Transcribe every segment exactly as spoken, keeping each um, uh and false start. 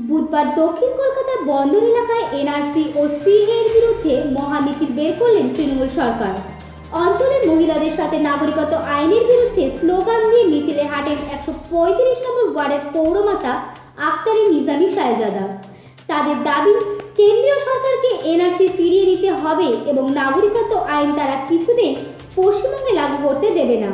বুধবার দক্ষিণ কলকাতার বন্দর এলাকায় এনআরসি ও সিএ এর বিরুদ্ধে মহামিছিল বের করলেন তৃণমূল সরকার। অঞ্চলের মহিলাদের সাথে নাগরিকত্ব আইনের বিরুদ্ধে স্লোগান দিয়ে মিছিলে হাঁটেন একশো পঁয়ত্রিশ নম্বর ওয়ার্ডের পৌরমাতা আক্তারি নিজামী শাহজাদা। তাদের দাবি, কেন্দ্রীয় সরকারকে এনআরসি ফিরিয়ে দিতে হবে এবং নাগরিকত্ব আইন তারা কিছুতেই পশ্চিমবঙ্গে লাগু করতে দেবে না।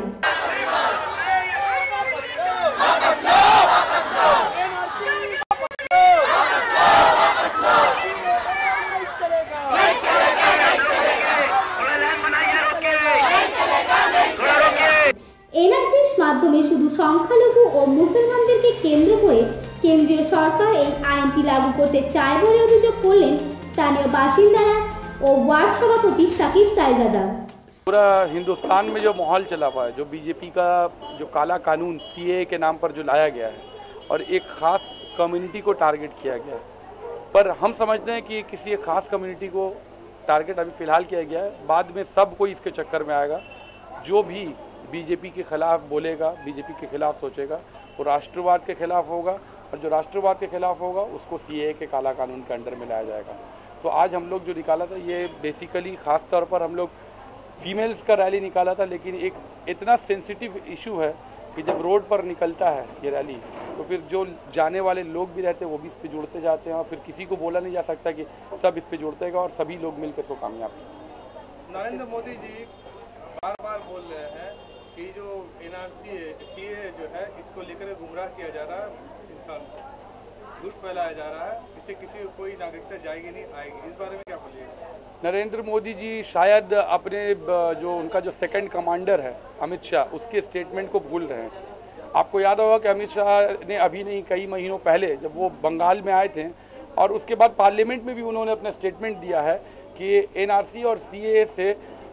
এনআরসির মাধ্যমে শুধু সংখ্যালঘু ও মুসলমানদেরকে কেন্দ্র করে কেন্দ্রীয় সরকার এই আইনটি লাগু করতে চায় বলে অভিযোগ করলেন স্থানীয় বাসিন্দারা ও ওয়ার্ड सभापति साकिब सायजादा। पूरा हिंदुस्तान में जो माहौल चला हुआ है, जो बीजेपी का जो काला कानून सीए के नाम पर जो लाया गया है और एक ख़ास कम्युनिटी को टारगेट किया गया है, पर हम समझते हैं कि किसी एक ख़ास कम्युनिटी को टारगेट अभी फ़िलहाल किया गया है। बाद में सब कोई इसके चक्कर में आएगा। जो भी बीजेपी के खिलाफ बोलेगा, बीजेपी के खिलाफ सोचेगा, वो राष्ट्रवाद के खिलाफ होगा, और जो राष्ट्रवाद के खिलाफ होगा उसको सीए के काला कानून के अंडर में लाया जाएगा। तो आज हम लोग जो निकाला था, ये बेसिकली ख़ास तौर पर हम लोग फीमेल्स का रैली निकाला था, लेकिन एक इतना सेंसिटिव इशू है कि जब रोड पर निकलता है ये रैली, तो फिर जो जाने वाले लोग भी रहते हैं वो भी इस पर जुड़ते जाते हैं, और फिर किसी को बोला नहीं जा सकता कि सब इस पर जुड़तेगा और सभी लोग मिलकर इसको कामयाब करें। नरेंद्र मोदी जी बार बार बोल रहे हैं कि जो एनआरसी सीए जो है इसको लेकर गुमराह किया जा रहा है, इंसान झूठ फैलाया जा रहा है, इससे किसी को कोई नागरिकता जाएगी नहीं आएगी। इस बारे में क्या बोलिएगा? नरेंद्र मोदी जी शायद अपने जो उनका जो सेकंड कमांडर है अमित शाह, उसके स्टेटमेंट को भूल रहे हैं। आपको याद होगा कि अमित शाह ने अभी नहीं कई महीनों पहले जब वो बंगाल में आए थे और उसके बाद पार्लियामेंट में भी उन्होंने अपना स्टेटमेंट दिया है कि एनआरसी और सीए से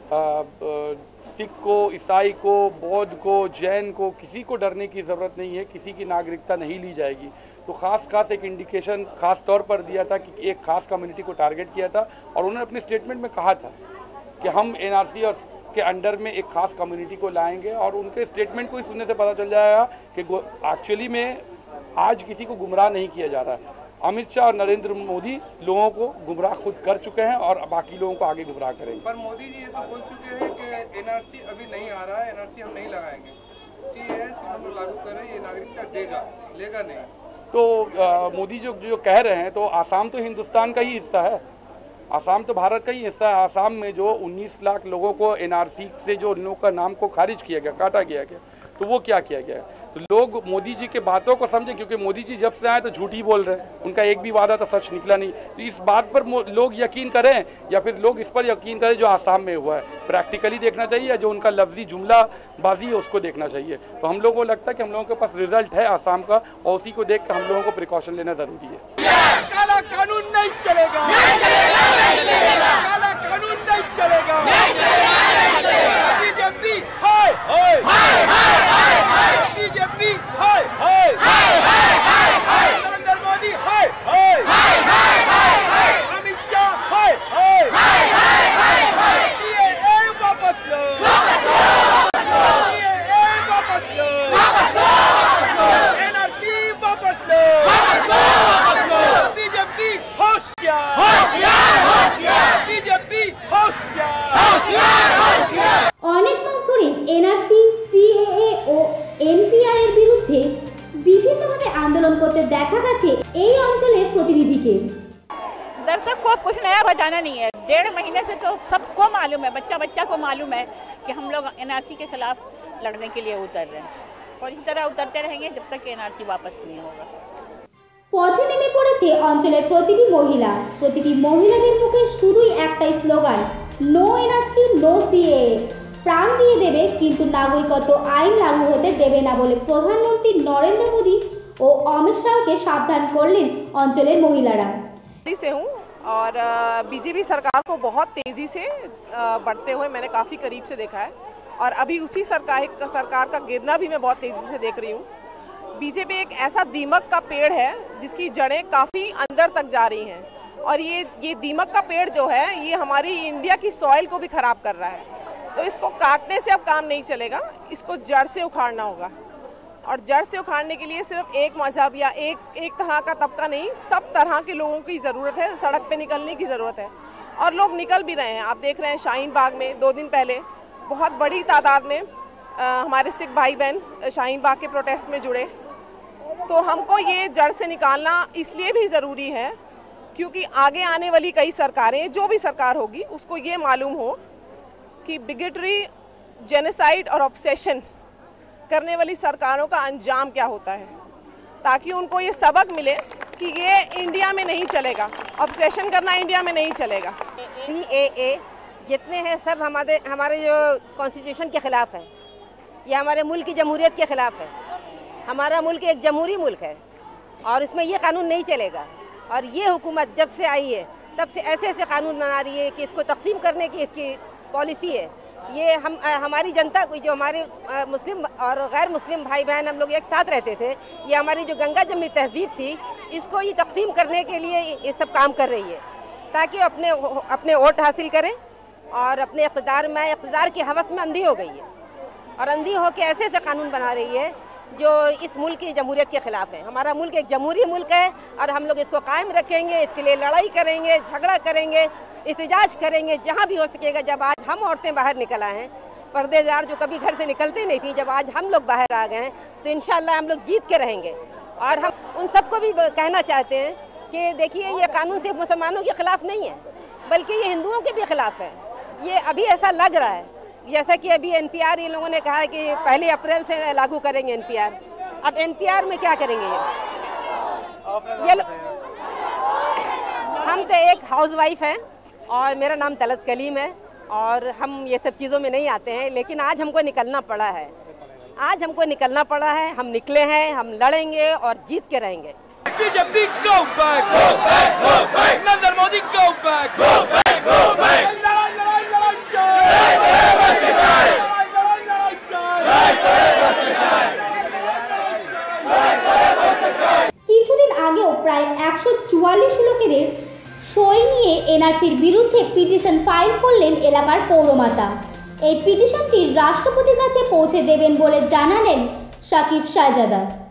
सिख को, ईसाई को, बौद्ध को, जैन को, किसी को डरने की ज़रूरत नहीं है, किसी की नागरिकता नहीं ली जाएगी। तो ख़ास खास एक इंडिकेशन ख़ास तौर पर दिया था कि एक ख़ास कम्युनिटी को टारगेट किया था, और उन्होंने अपने स्टेटमेंट में कहा था कि हम एनआरसी और के अंडर में एक ख़ास कम्युनिटी को लाएंगे। और उनके स्टेटमेंट को ही सुनने से पता चल जाएगा कि एक्चुअली में आज किसी को गुमराह नहीं किया जा रहा है। अमित शाह और नरेंद्र मोदी लोगों को गुमराह खुद कर चुके हैं और बाकी लोगों को आगे गुमराह करेंगे। पर मोदी जी ये तो बोल चुके हैं कि एनआरसी अभी नहीं आ रहा है, एनआरसी हम नहीं लगाएंगे, सीए हम लागू करें, ये नागरिकता देगा, लेगा नहीं। तो आ, मोदी जो जो कह रहे हैं, तो आसाम तो हिंदुस्तान का ही हिस्सा है, आसाम तो भारत का ही हिस्सा है। आसाम में जो उन्नीस लाख लोगों को एनआरसी से जो उन लोगों का नाम को खारिज किया गया, काटा गया गया, तो वो क्या किया गया है? तो लोग मोदी जी के बातों को समझें, क्योंकि मोदी जी जब से आए तो झूठ ही बोल रहे हैं, उनका एक भी वादा तो सच निकला नहीं। तो इस बात पर लोग यकीन करें या फिर लोग इस पर यकीन करें जो आसाम में हुआ है, प्रैक्टिकली देखना चाहिए, या जो उनका लफ्जी जुमला बाजी है उसको देखना चाहिए। तो हम लोगों को लगता है कि हम लोगों के पास रिजल्ट है आसाम का, और उसी को देख कर हम लोगों को प्रिकॉशन लेना जरूरी है। काला कानून नहीं चलेगा, नहीं चलेगा, नहीं चलेगा, काला कानून नहीं चलेगा, नहीं चलेगा, नहीं चलेगा। बीजेपी हाय हाय हाय हाय हाय, बीजेपी हाय हाय हाय हाय हाय, नरेंद्र मोदी हाय हाय हाय हाय हाय, अमित शाह हाय हाय हाय हाय हाय, सीए वापस लो, वापस लो, वापस लो, सीए वापस लो, वापस लो, वापस लो, एनआरसी वापस लो, वापस लो, वापस लो, बीजेपी होशियार होशियार होशियार, बीजेपी होशियार होशियार होशियार। অনেক মাস ধরে এনআরসি, সিএএ ও এনপিআর এর বিরুদ্ধে বিভিন্নভাবে আন্দোলন করতে দেখা গেছে এই অঞ্চলের প্রতিনিধিকে। दर्शक को कुछ नया बताना नहीं है, डेढ़ महीने से तो सबको मालूम है, बच्चा बच्चा को मालूम है कि हम लोग एनआरसी के खिलाफ लड़ने के लिए उतर रहे हैं, और इसी तरह उतरते रहेंगे जब तक एनआरसी वापस नहीं होगा। পথে নেমে পড়েছে অঞ্চলের প্রতিটি মহিলা। প্রতিটি মহিলাদের মুখে শুধুই একটাই slogan, no NRC, no CAA. প্রাণ দিয়ে দেবে কিন্তু নাগরিকত্ব আইন লাগু হতে দেবে না বলে প্রধানমন্ত্রী নরেন্দ্র মোদী ও অমিত শাহকে সাবধান করলেন অঞ্চলের মহিলারা। से हूँ और बीजेपी सरकार को बहुत तेज़ी से बढ़ते हुए मैंने काफ़ी करीब से देखा है, और अभी उसी सरकार सरकार का गिरना भी मैं बहुत तेज़ी से देख रही हूँ। बीजेपी एक ऐसा दीमक का पेड़ है जिसकी जड़ें काफ़ी अंदर तक जा रही हैं, और ये ये दीमक का पेड़ जो है ये हमारी इंडिया की सॉइल को भी ख़राब कर रहा है। तो इसको काटने से अब काम नहीं चलेगा, इसको जड़ से उखाड़ना होगा। और जड़ से उखाड़ने के लिए सिर्फ एक मजहब या एक एक तरह का तबका नहीं, सब तरह के लोगों की ज़रूरत है, सड़क पे निकलने की ज़रूरत है और लोग निकल भी रहे हैं। आप देख रहे हैं शाहीन बाग में दो दिन पहले बहुत बड़ी तादाद में आ, हमारे सिख भाई बहन शाहीन बाग के प्रोटेस्ट में जुड़े। तो हमको ये जड़ से निकालना इसलिए भी ज़रूरी है क्योंकि आगे आने वाली कई सरकारें, जो भी सरकार होगी, उसको ये मालूम हो कि बिगेटरी, जेनोसाइड और ऑब्सेशन करने वाली सरकारों का अंजाम क्या होता है, ताकि उनको ये सबक मिले कि ये इंडिया में नहीं चलेगा, ऑब्सेशन करना इंडिया में नहीं चलेगा। सी ए ए जितने हैं सब हमारे हमारे जो कॉन्स्टिट्यूशन के ख़िलाफ़ है, ये हमारे मुल्क की जमहूरियत के ख़िलाफ़ है। हमारा मुल्क एक जमहूरी मुल्क है और इसमें ये कानून नहीं चलेगा। और ये हुकूमत जब से आई है तब से ऐसे ऐसे कानून बना रही है कि इसको तकसीम करने की इसकी पॉलिसी है। ये हम हमारी जनता को, जो हमारे मुस्लिम और गैर मुस्लिम भाई बहन हम लोग एक साथ रहते थे, ये हमारी जो गंगा जमनी तहजीब थी, इसको ये तकसीम करने के लिए ये सब काम कर रही है ताकि अपने अपने वोट हासिल करें और अपने इक़्तिदार में इक़्तिदार की हवस में अंधी हो गई है और अंधी हो के ऐसे ऐसे कानून बना रही है जो इस मुल्क की जमहूरियत के ख़िलाफ़ है। हमारा मुल्क एक जमहूरी मुल्क है और हम लोग इसको कायम रखेंगे, इसके लिए लड़ाई करेंगे, झगड़ा करेंगे, एहतजाज करेंगे जहाँ भी हो सकेगा। जब आज हम औरतें बाहर निकल आए हैं, पर्देदार जो कभी घर से निकलते नहीं थी, जब आज हम लोग बाहर आ गए हैं तो इंशाअल्लाह हम लोग जीत के रहेंगे। और हम उन सबको भी कहना चाहते हैं कि देखिए, ये कानून सिर्फ मुसलमानों के ख़िलाफ़ नहीं है बल्कि ये हिंदुओं के भी ख़िलाफ़ है। ये अभी ऐसा लग रहा है जैसा कि अभी एन पी आर इन लोगों ने कहा है कि पहली अप्रैल से लागू करेंगे एन पी आर। अब एन पी आर में क्या करेंगे ये ये हम तो एक हाउस वाइफ हैं और मेरा नाम तलत कलीम है और हम ये सब चीज़ों में नहीं आते हैं, लेकिन आज हमको निकलना पड़ा है। आज हमको निकलना पड़ा है, हम निकले हैं, हम लड़ेंगे और जीत के रहेंगे। BJP go back, go back, go back, Narendra Modi go back, go back, go back। কিছুদিন আগেও প্রায় একশো চুয়াল্লিশ লোকের সই নিয়ে এনআরসির বিরুদ্ধে পিটিশন ফাইল করলেন এলাকার পৌরমাতা। এই পিটিশনটি রাষ্ট্রপতির কাছে পৌঁছে দেবেন বলে জানালেন সাকিব শাহজাদা।